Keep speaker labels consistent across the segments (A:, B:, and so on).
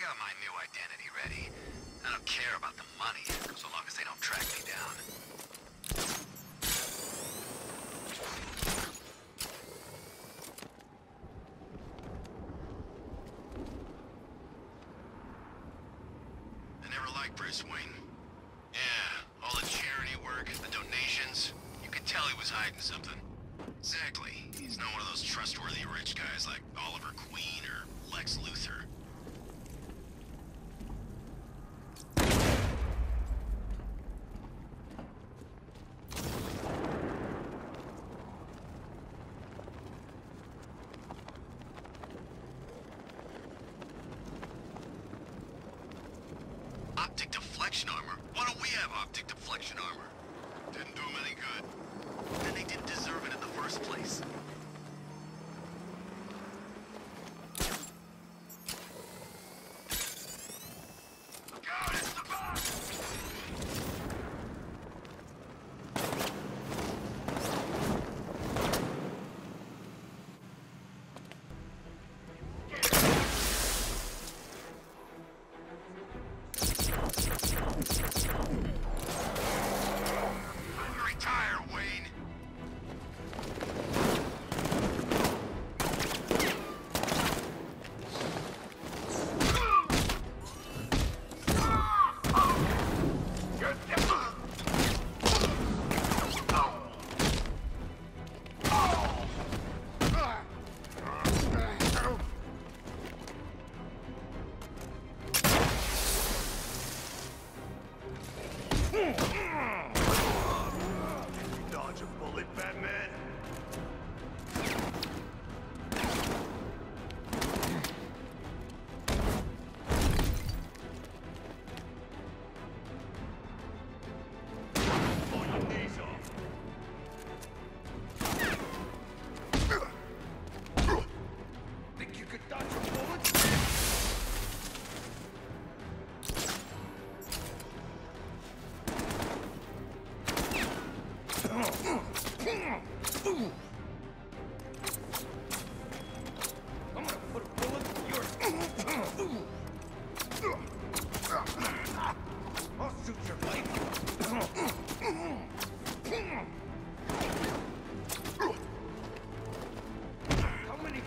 A: got my new identity ready. I don't care about the money, so long as they don't track me down. I never liked Bruce Wayne. Yeah, all the charity work, the donations. You could tell he was hiding something. Exactly. He's not one of those trustworthy rich guys like Oliver Queen or Lex Luthor. Optic deflection armor? Why don't we have optic deflection armor? Didn't do him any good. Then they didn't deserve it in the first place. God, it's the boss! Retire, Wayne! Dodge a bullet, Batman? Pull your knees off. Think you could dodge a bullet? I'm gonna put a bullet in your... I'll shoot your life. How many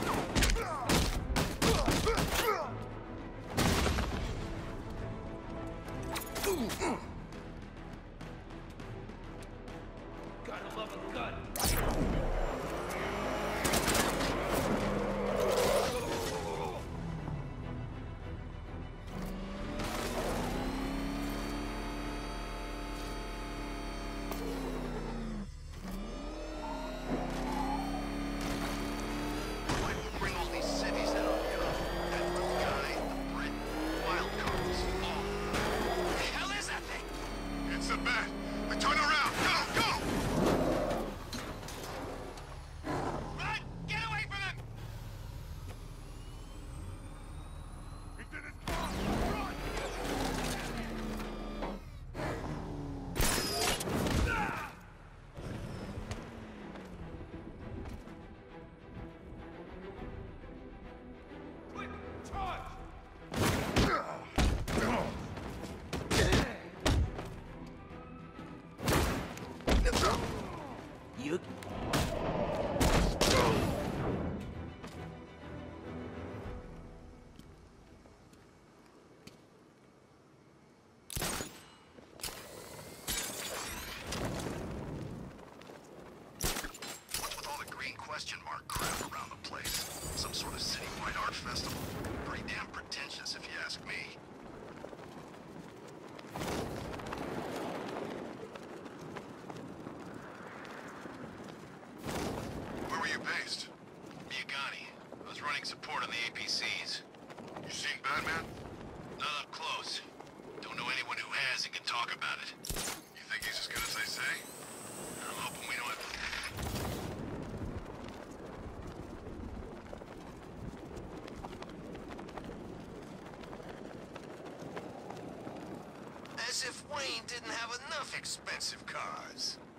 A: bullets? Gotta love a gun. Bring all these cities that are that little guy, the Brit, wild cards. Oh. What the hell is that thing? It's a bat. Turn around. Go, go! Run! Get away from him! He's in his car! Run! Quick, charge! You... What's with all the green question mark crap around the place? Some sort of citywide art festival? Pretty damn pretentious if you ask me. Where were you based? Miagani. I was running support on the APCs. You seen Batman? Not up close. Don't know anyone who has and can talk about it. You think he's as good as they say? I'm hoping we don't have... As if Wayne didn't have enough expensive cars.